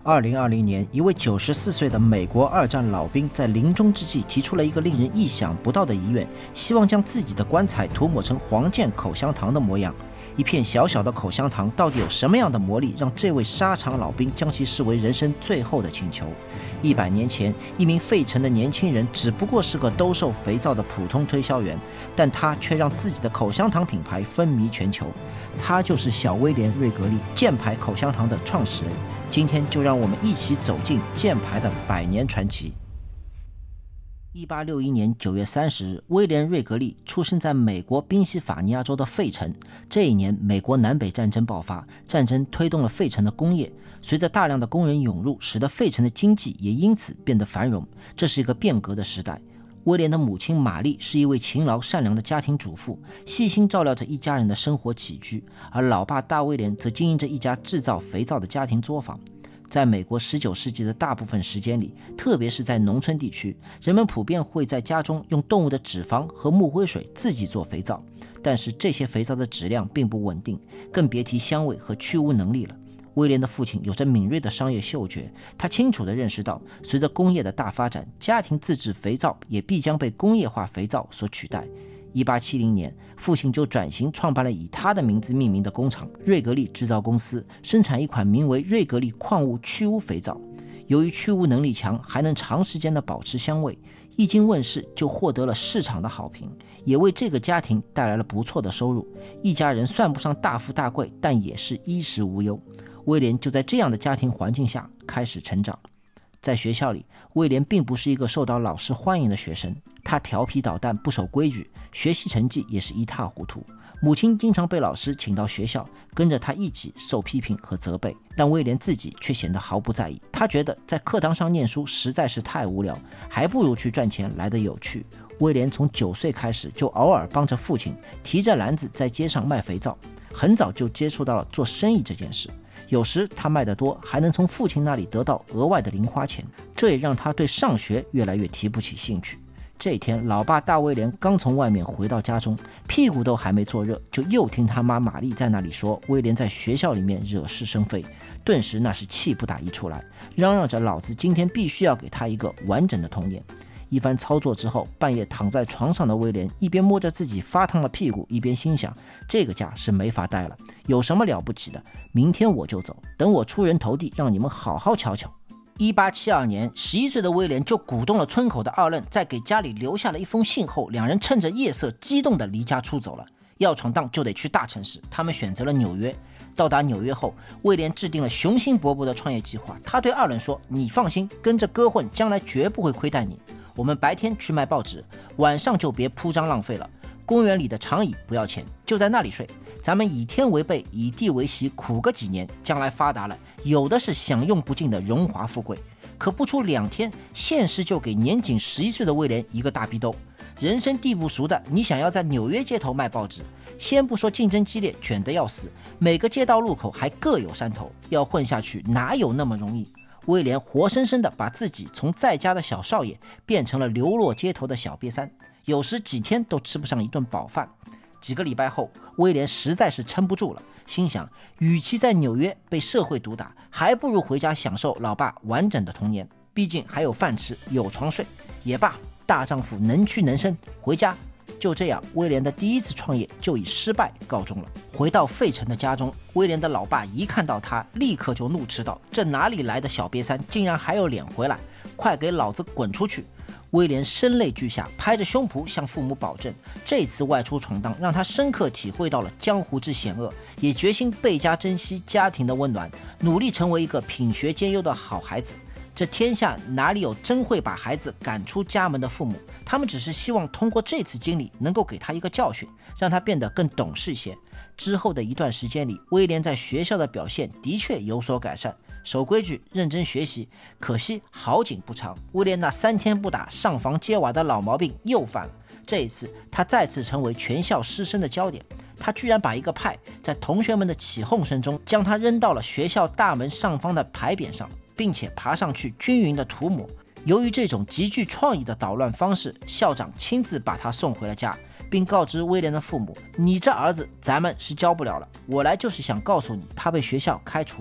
2020年，一位94岁的美国二战老兵在临终之际提出了一个令人意想不到的遗愿，希望将自己的棺材涂抹成黄健口香糖的模样。一片小小的口香糖到底有什么样的魔力，让这位沙场老兵将其视为人生最后的请求？100年前，一名费城的年轻人只不过是个兜售肥皂的普通推销员，但他却让自己的口香糖品牌风靡全球。他就是小威廉·瑞格利，箭牌口香糖的创始人。今天就让我们一起走进箭牌的100年传奇。1861年9月30日，威廉·瑞格利出生在美国宾夕法尼亚州的费城。这一年，美国南北战争爆发，战争推动了费城的工业。随着大量的工人涌入，使得费城的经济也因此变得繁荣。这是一个变革的时代。威廉的母亲玛丽是一位勤劳善良的家庭主妇，细心照料着一家人的生活起居，而老爸大威廉则经营着一家制造肥皂的家庭作坊。在美国19世纪的大部分时间里，特别是在农村地区，人们普遍会在家中用动物的脂肪和木灰水自己做肥皂，但是这些肥皂的质量并不稳定，更别提香味和去污能力了。威廉的父亲有着敏锐的商业嗅觉，他清楚地认识到，随着工业的大发展，家庭自制肥皂也必将被工业化肥皂所取代。1870年，父亲就转型创办了以他的名字命名的工厂——瑞格利制造公司，生产一款名为瑞格利矿物去污肥皂。由于去污能力强，还能长时间的保持香味，一经问世就获得了市场的好评，也为这个家庭带来了不错的收入。一家人算不上大富大贵，但也是衣食无忧。威廉就在这样的家庭环境下开始成长。在学校里，威廉并不是一个受到老师欢迎的学生，他调皮捣蛋，不守规矩，学习成绩也是一塌糊涂。母亲经常被老师请到学校，跟着他一起受批评和责备，但威廉自己却显得毫不在意。他觉得在课堂上念书实在是太无聊，还不如去赚钱来得有趣。威廉从9岁开始就偶尔帮着父亲提着篮子在街上卖肥皂，很早就接触到了做生意这件事。有时他卖得多，还能从父亲那里得到额外的零花钱，这也让他对上学越来越提不起兴趣。这一天，老爸大威廉刚从外面回到家中，屁股都还没坐热，就又听他妈玛丽在那里说威廉在学校里面惹是生非，顿时那是气不打一处来，嚷嚷着老子今天必须要给他一个完整的童年。一番操作之后，半夜躺在床上的威廉一边摸着自己发烫的屁股，一边心想，这个家是没法待了，有什么了不起的，明天我就走，等我出人头地，让你们好好瞧瞧。1872年，11岁的威廉就鼓动了村口的二愣，在给家里留下了一封信后，两人趁着夜色激动地离家出走了。要闯荡就得去大城市，他们选择了纽约。到达纽约后，威廉制定了雄心勃勃的创业计划。他对二愣说，你放心，跟着哥混，将来绝不会亏待你。我们白天去卖报纸，晚上就别铺张浪费了。公园里的长椅不要钱，就在那里睡。咱们以天为被，以地为席，苦个几年，将来发达了，有的是享用不尽的荣华富贵。可不出2天，现实就给年仅11岁的威廉一个大逼兜。人生地不熟的你，想要在纽约街头卖报纸，先不说竞争激烈，卷得要死，每个街道路口还各有山头，要混下去哪有那么容易？威廉活生生地把自己从在家的小少爷变成了流落街头的小瘪三，有时几天都吃不上一顿饱饭。几个礼拜后，威廉实在是撑不住了，心想，与其在纽约被社会毒打，还不如回家享受老爸完整的童年，毕竟还有饭吃，有床睡。也罢，大丈夫能屈能伸，回家。就这样，威廉的第一次创业就以失败告终了。回到费城的家中，威廉的老爸一看到他，立刻就怒斥道，这哪里来的小瘪三，竟然还有脸回来，快给老子滚出去！威廉声泪俱下，拍着胸脯向父母保证，这次外出闯荡让他深刻体会到了江湖之险恶，也决心倍加珍惜家庭的温暖，努力成为一个品学兼优的好孩子。这天下哪里有真会把孩子赶出家门的父母，他们只是希望通过这次经历能够给他一个教训，让他变得更懂事些。之后的一段时间里，威廉在学校的表现的确有所改善，守规矩，认真学习。可惜好景不长，威廉那3天不打上房揭瓦的老毛病又犯了。这一次，他再次成为全校师生的焦点。他居然把一个派在同学们的起哄声中，将他扔到了学校大门上方的牌匾上，并且爬上去均匀的涂抹。由于这种极具创意的捣乱方式，校长亲自把他送回了家，并告知威廉的父母，你这儿子咱们是教不了了，我来就是想告诉你，他被学校开除了。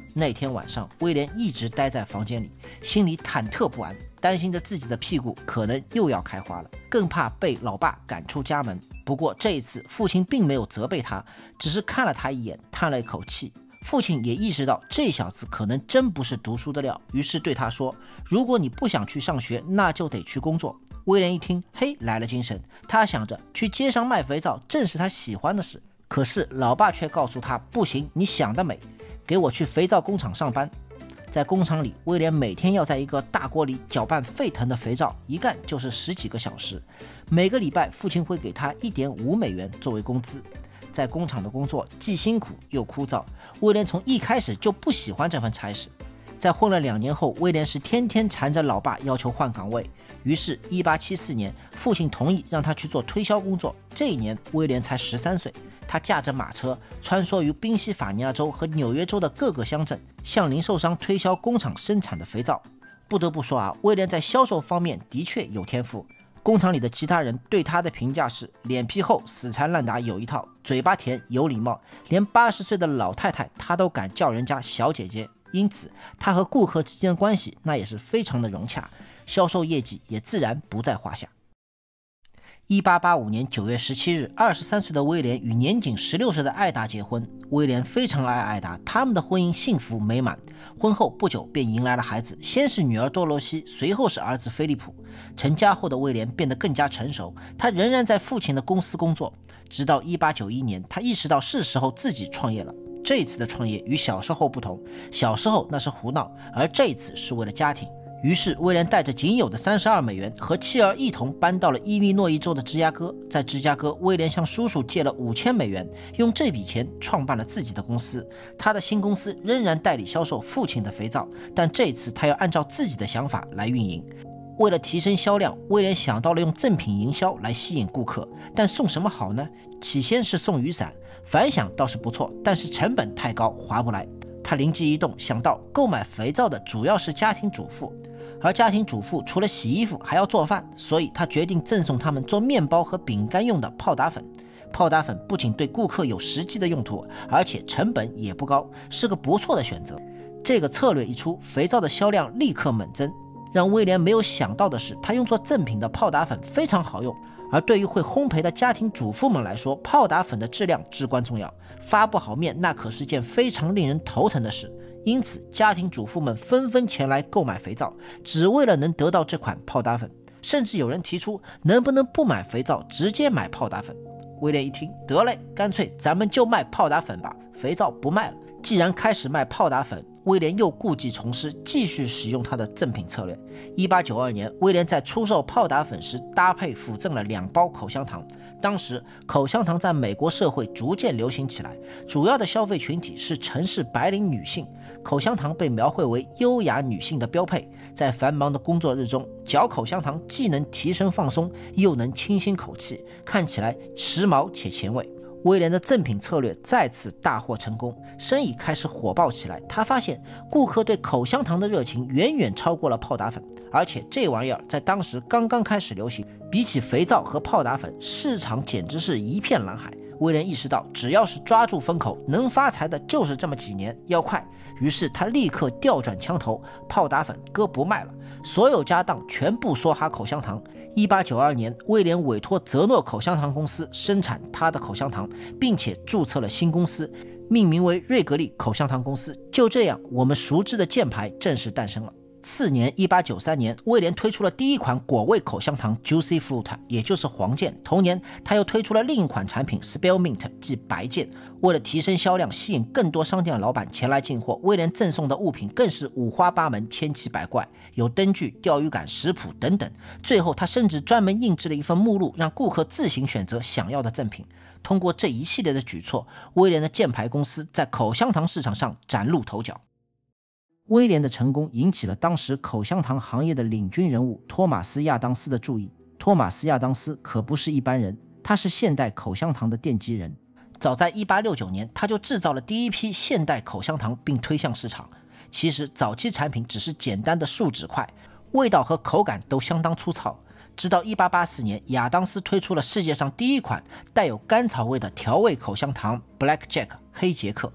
那天晚上，威廉一直待在房间里，心里忐忑不安，担心着自己的屁股可能又要开花了，更怕被老爸赶出家门。不过这一次，父亲并没有责备他，只是看了他一眼，叹了一口气。父亲也意识到这小子可能真不是读书的料，于是对他说：“如果你不想去上学，那就得去工作。”威廉一听，嘿，来了精神。他想着去街上卖肥皂正是他喜欢的事，可是老爸却告诉他：“不行，你想得美，给我去肥皂工厂上班。”在工厂里，威廉每天要在一个大锅里搅拌沸腾的肥皂，一干就是10几个小时。每个礼拜，父亲会给他1.5美元作为工资。在工厂的工作既辛苦又枯燥，威廉从一开始就不喜欢这份差事。在混了2年后，威廉是天天缠着老爸要求换岗位。于是1874年，父亲同意让他去做推销工作。这一年，威廉才13岁。他驾着马车穿梭于宾夕法尼亚州和纽约州的各个乡镇，向零售商推销工厂生产的肥皂。不得不说啊，威廉在销售方面的确有天赋。工厂里的其他人对他的评价是：脸皮厚，死缠烂打有一套，嘴巴甜，有礼貌，连80岁的老太太他都敢叫人家小姐姐。因此，他和顾客之间的关系那也是非常的融洽，销售业绩也自然不在话下。1885年9月17日，23岁的威廉与年仅16岁的艾达结婚。威廉非常爱艾达，他们的婚姻幸福美满。婚后不久便迎来了孩子，先是女儿多罗西，随后是儿子菲利普。成家后的威廉变得更加成熟，他仍然在父亲的公司工作，直到1891年，他意识到是时候自己创业了。这一次的创业与小时候不同，小时候那是胡闹，而这一次是为了家庭。于是威廉带着仅有的32美元和妻儿一同搬到了伊利诺伊州的芝加哥。在芝加哥，威廉向叔叔借了5000美元，用这笔钱创办了自己的公司。他的新公司仍然代理销售父亲的肥皂，但这次他要按照自己的想法来运营。为了提升销量，威廉想到了用赠品营销来吸引顾客，但送什么好呢？起先是送雨伞，反响倒是不错，但是成本太高，划不来。他灵机一动，想到购买肥皂的主要是家庭主妇，而家庭主妇除了洗衣服还要做饭，所以他决定赠送他们做面包和饼干用的泡打粉。泡打粉不仅对顾客有实际的用途，而且成本也不高，是个不错的选择。这个策略一出，肥皂的销量立刻猛增。让威廉没有想到的是，他用作赠品的泡打粉非常好用，而对于会烘焙的家庭主妇们来说，泡打粉的质量至关重要，发不好面那可是件非常令人头疼的事。因此，家庭主妇们纷纷前来购买肥皂，只为了能得到这款泡打粉。甚至有人提出，能不能不买肥皂，直接买泡打粉？威廉一听，得嘞，干脆咱们就卖泡打粉吧，肥皂不卖了。既然开始卖泡打粉，威廉又故技重施，继续使用他的赠品策略。1892年，威廉在出售泡打粉时搭配附赠了2包口香糖。当时口香糖在美国社会逐渐流行起来，主要的消费群体是城市白领女性，口香糖被描绘为优雅女性的标配。在繁忙的工作日中，嚼口香糖既能提神放松，又能清新口气，看起来时髦且前卫。威廉的赠品策略再次大获成功，生意开始火爆起来。他发现顾客对口香糖的热情远远超过了泡打粉，而且这玩意儿在当时刚刚开始流行，比起肥皂和泡打粉，市场简直是一片蓝海。威廉意识到，只要是抓住风口，能发财的就是这么几年，要快。于是他立刻调转枪头，泡打粉哥不卖了，所有家当全部梭哈口香糖。1892年，威廉委托泽诺口香糖公司生产他的口香糖，并且注册了新公司，命名为瑞格利口香糖公司。就这样，我们熟知的箭牌正式诞生了。次年1893年，威廉推出了第一款果味口香糖 Juicy Fruit， 也就是黄箭。同年，他又推出了另一款产品 Spearmint， 即白箭。为了提升销量，吸引更多商店老板前来进货，威廉赠送的物品更是五花八门、千奇百怪，有灯具、钓鱼竿、食谱等等。最后，他甚至专门印制了一份目录，让顾客自行选择想要的赠品。通过这一系列的举措，威廉的箭牌公司在口香糖市场上崭露头角。威廉的成功引起了当时口香糖行业的领军人物托马斯·亚当斯的注意。托马斯·亚当斯可不是一般人，他是现代口香糖的奠基人。早在1869年，他就制造了第一批现代口香糖并推向市场。其实早期产品只是简单的树脂块，味道和口感都相当粗糙。直到1884年，亚当斯推出了世界上第一款带有甘草味的调味口香糖 Black Jack 黑杰克。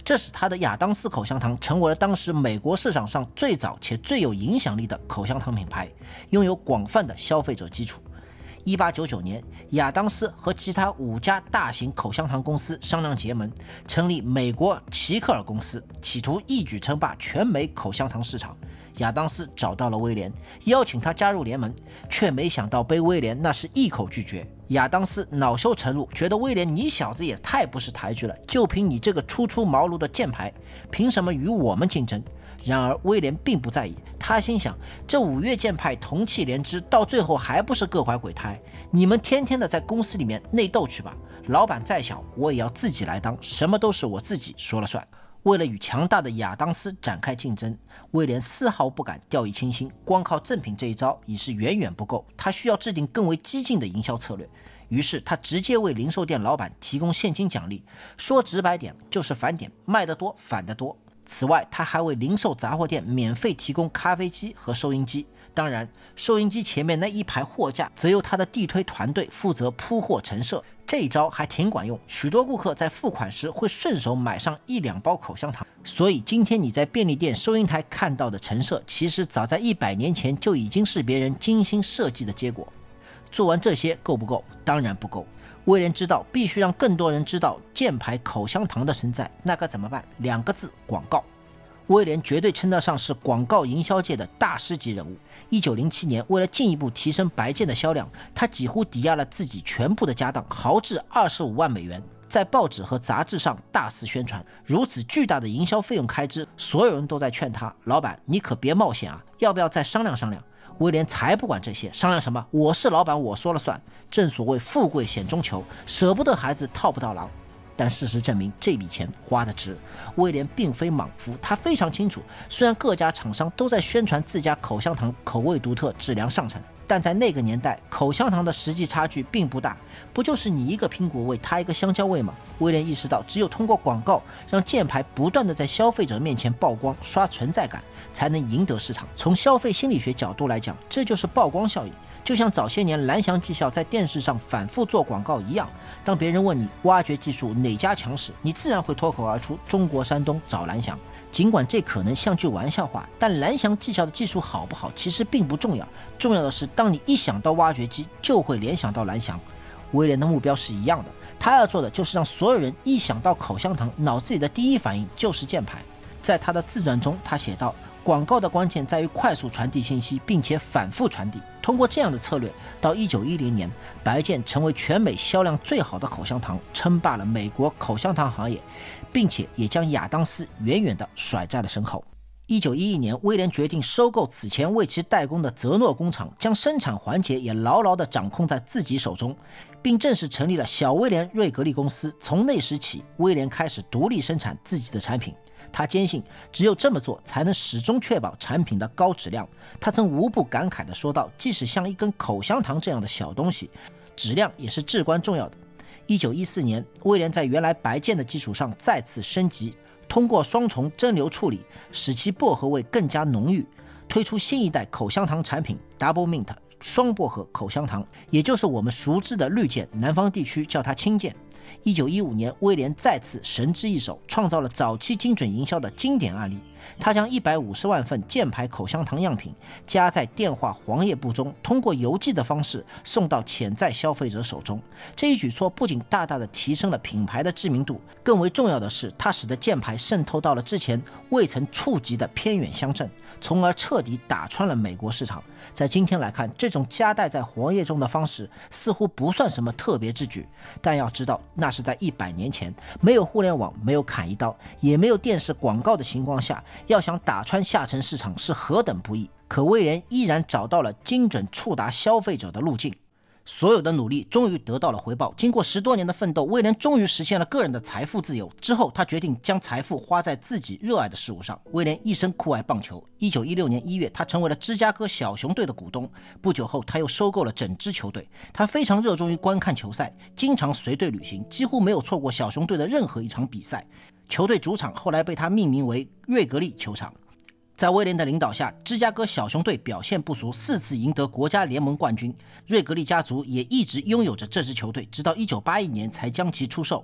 这使他的亚当斯口香糖成为了当时美国市场上最早且最有影响力的口香糖品牌，拥有广泛的消费者基础。1899年，亚当斯和其他5家大型口香糖公司商量结盟，成立美国奇克尔公司，企图一举称霸全美口香糖市场。亚当斯找到了威廉，邀请他加入联盟，却没想到被威廉那是一口拒绝。亚当斯恼羞成怒，觉得威廉你小子也太不识抬举了，就凭你这个初出茅庐的箭牌，凭什么与我们竞争？然而威廉并不在意，他心想，这5岳剑派同气连枝，到最后还不是各怀鬼胎？你们天天的在公司里面内斗去吧，老板再小我也要自己来当，什么都是我自己说了算。为了与强大的亚当斯展开竞争，威廉丝毫不敢掉以轻心，光靠赠品这一招已是远远不够，他需要制定更为激进的营销策略。于是他直接为零售店老板提供现金奖励，说直白点就是返点，卖得多返得多。此外，他还为零售杂货店免费提供咖啡机和收音机，当然收音机前面那一排货架则由他的地推团队负责铺货陈设。这一招还挺管用，许多顾客在付款时会顺手买上1-2包口香糖。所以今天你在便利店收银台看到的陈设，其实早在100年前就已经是别人精心设计的结果。做完这些够不够？当然不够。威廉知道必须让更多人知道箭牌口香糖的存在，那该怎么办？2个字：广告。威廉绝对称得上是广告营销界的大师级人物。1907年，为了进一步提升白剑的销量，他几乎抵押了自己全部的家当，豪掷25万美元，在报纸和杂志上大肆宣传。如此巨大的营销费用开支，所有人都在劝他：老板，你可别冒险啊，要不要再商量商量？威廉才不管这些，商量什么？我是老板，我说了算。正所谓富贵险中求，舍不得孩子套不到狼。但事实证明，这笔钱花得值。威廉并非莽夫，他非常清楚，虽然各家厂商都在宣传自家口香糖口味独特、质量上乘，但在那个年代，口香糖的实际差距并不大，不就是你一个苹果味，他一个香蕉味吗？威廉意识到，只有通过广告，让箭牌不断的在消费者面前曝光、刷存在感，才能赢得市场。从消费心理学角度来讲，这就是曝光效应。就像早些年蓝翔技校在电视上反复做广告一样，当别人问你挖掘技术哪家强时，你自然会脱口而出中国山东找蓝翔。尽管这可能像句玩笑话，但蓝翔技校的技术好不好其实并不重要，重要的是当你一想到挖掘机就会联想到蓝翔。威廉的目标是一样的，他要做的就是让所有人一想到口香糖，脑子里的第一反应就是箭牌。在他的自传中，他写道，广告的关键在于快速传递信息，并且反复传递。通过这样的策略，到1910年，白剑成为全美销量最好的口香糖，称霸了美国口香糖行业，并且也将亚当斯远远地甩在了身后。1911年，威廉决定收购此前为其代工的泽诺工厂，将生产环节也牢牢地掌控在自己手中，并正式成立了小威廉瑞格利公司。从那时起，威廉开始独立生产自己的产品。他坚信只有这么做才能始终确保产品的高质量。他曾无不感慨地说道，即使像一根口香糖这样的小东西，质量也是至关重要的。1914年，威廉在原来白剑的基础上再次升级，通过双重蒸馏处理，使其薄荷味更加浓郁，推出新一代口香糖产品 Double Mint 双薄荷口香糖，也就是我们熟知的绿箭，南方地区叫它青箭。1915年，威廉再次神之一手，创造了早期精准营销的经典案例。他将150万份箭牌口香糖样品夹在电话黄页簿中，通过邮寄的方式送到潜在消费者手中。这一举措不仅大大的提升了品牌的知名度，更为重要的是，它使得箭牌渗透到了之前未曾触及的偏远乡镇，从而彻底打穿了美国市场。在今天来看，这种夹带在黄页中的方式似乎不算什么特别之举，但要知道，那是在100年前，没有互联网，没有砍一刀，也没有电视广告的情况下，要想打穿下沉市场是何等不易。可威廉依然找到了精准触达消费者的路径。所有的努力终于得到了回报。经过10多年的奋斗，威廉终于实现了个人的财富自由。之后，他决定将财富花在自己热爱的事物上。威廉一生酷爱棒球。1916年1月，他成为了芝加哥小熊队的股东。不久后，他又收购了整支球队。他非常热衷于观看球赛，经常随队旅行，几乎没有错过小熊队的任何一场比赛。球队主场后来被他命名为瑞格利球场。在威廉的领导下，芝加哥小熊队表现不俗，4次赢得国家联盟冠军。瑞格利家族也一直拥有着这支球队，直到1981年才将其出售。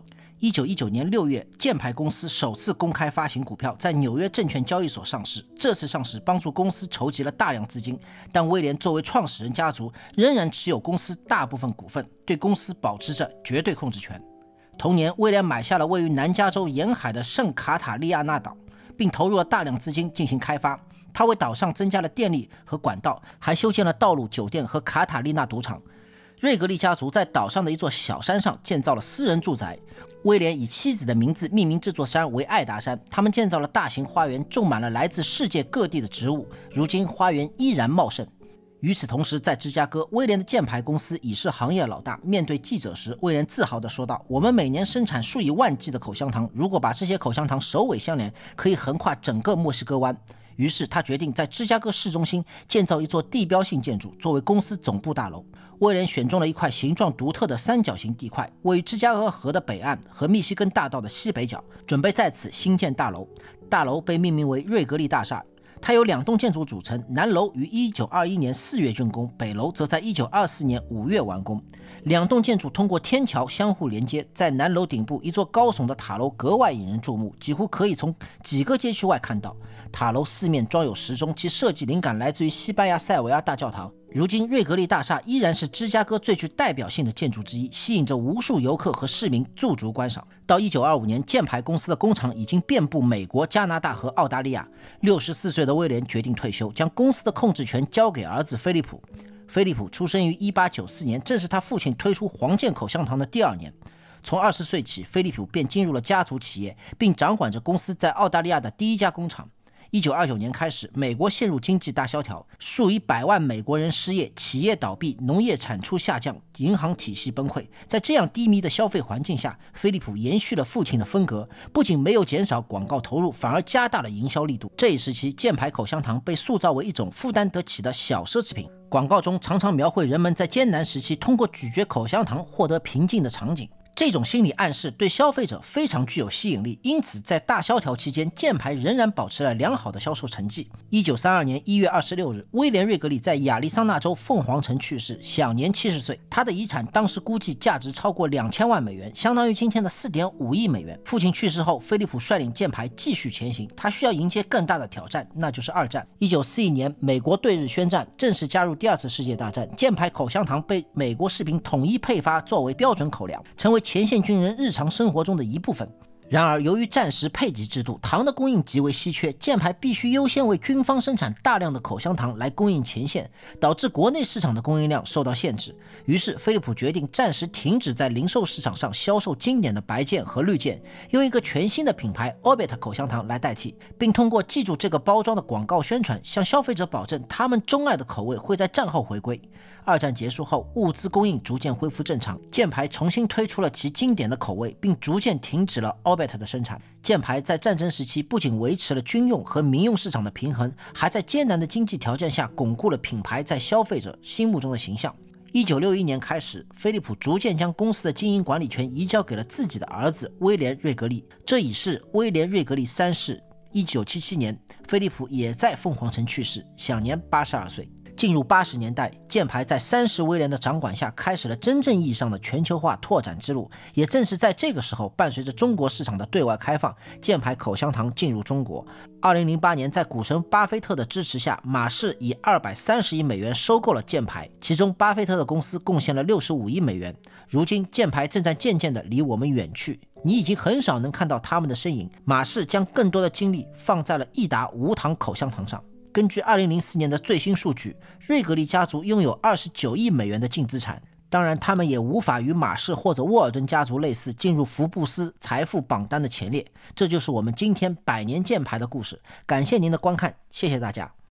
1919年6月，箭牌公司首次公开发行股票，在纽约证券交易所上市。这次上市帮助公司筹集了大量资金，但威廉作为创始人家族，仍然持有公司大部分股份，对公司保持着绝对控制权。同年，威廉买下了位于南加州沿海的圣卡塔利亚纳岛，并投入了大量资金进行开发。他为岛上增加了电力和管道，还修建了道路、酒店和卡塔利纳赌场。瑞格利家族在岛上的一座小山上建造了私人住宅，威廉以妻子的名字命名这座山为爱达山。他们建造了大型花园，种满了来自世界各地的植物，如今花园依然茂盛。与此同时，在芝加哥，威廉的箭牌公司已是行业老大。面对记者时，威廉自豪地说道：“我们每年生产数以万计的口香糖，如果把这些口香糖首尾相连，可以横跨整个墨西哥湾。”于是他决定在芝加哥市中心建造一座地标性建筑，作为公司总部大楼。威廉选中了一块形状独特的三角形地块，位于芝加哥河的北岸和密西根大道的西北角，准备在此兴建大楼。大楼被命名为瑞格利大厦。它由2栋建筑组成，南楼于1921年4月竣工，北楼则在1924年5月完工。2栋建筑通过天桥相互连接，在南楼顶部一座高耸的塔楼格外引人注目，几乎可以从几个街区外看到。塔楼四面装有时钟，其设计灵感来自于西班牙塞维亚大教堂。如今，瑞格利大厦依然是芝加哥最具代表性的建筑之一，吸引着无数游客和市民驻足观赏。到1925年，箭牌公司的工厂已经遍布美国、加拿大和澳大利亚。64岁的威廉决定退休，将公司的控制权交给儿子菲利普。菲利普出生于1894年，正是他父亲推出黄健口香糖的第2年。从20岁起，菲利普便进入了家族企业，并掌管着公司在澳大利亚的第一家工厂。1929年开始，美国陷入经济大萧条，数以百万美国人失业，企业倒闭，农业产出下降，银行体系崩溃。在这样低迷的消费环境下，菲利普延续了父亲的风格，不仅没有减少广告投入，反而加大了营销力度。这一时期，箭牌口香糖被塑造为一种负担得起的小奢侈品，广告中常常描绘人们在艰难时期通过咀嚼口香糖获得平静的场景。这种心理暗示对消费者非常具有吸引力，因此在大萧条期间，箭牌仍然保持了良好的销售成绩。1932年1月26日，威廉·瑞格利在亚利桑那州凤凰城去世，享年70岁。他的遗产当时估计价值超过2000万美元，相当于今天的4.5亿美元。父亲去世后，菲利普率领箭牌继续前行，他需要迎接更大的挑战，那就是二战。1941年，美国对日宣战，正式加入第2次世界大战。箭牌口香糖被美国士兵统一配发作为标准口粮，成为前线军人日常生活中的一部分。然而，由于战时配给制度，糖的供应极为稀缺，箭牌必须优先为军方生产大量的口香糖来供应前线，导致国内市场的供应量受到限制。于是，菲利普决定暂时停止在零售市场上销售经典的白箭和绿箭，用一个全新的品牌 Orbit 口香糖来代替，并通过记住这个包装的广告宣传，向消费者保证他们钟爱的口味会在战后回归。二战结束后，物资供应逐渐恢复正常，箭牌重新推出了其经典的口味，并逐渐停止了 Orbit 的生产。箭牌在战争时期不仅维持了军用和民用市场的平衡，还在艰难的经济条件下巩固了品牌在消费者心目中的形象。1961年开始，菲利普逐渐将公司的经营管理权移交给了自己的儿子威廉·瑞格利，这已是威廉·瑞格利3世。1977年，菲利普也在凤凰城去世，享年82岁。进入80年代，箭牌在3世威廉的掌管下开始了真正意义上的全球化拓展之路。也正是在这个时候，伴随着中国市场的对外开放，箭牌口香糖进入中国。2008年，在股神巴菲特的支持下，马氏以230亿美元收购了箭牌，其中巴菲特的公司贡献了65亿美元。如今，箭牌正在渐渐地离我们远去，你已经很少能看到他们的身影。马氏将更多的精力放在了益达无糖口香糖上。根据2004年的最新数据，瑞格利家族拥有29亿美元的净资产。当然，他们也无法与马氏或者沃尔顿家族类似，进入福布斯财富榜单的前列。这就是我们今天100年箭牌的故事。感谢您的观看，谢谢大家。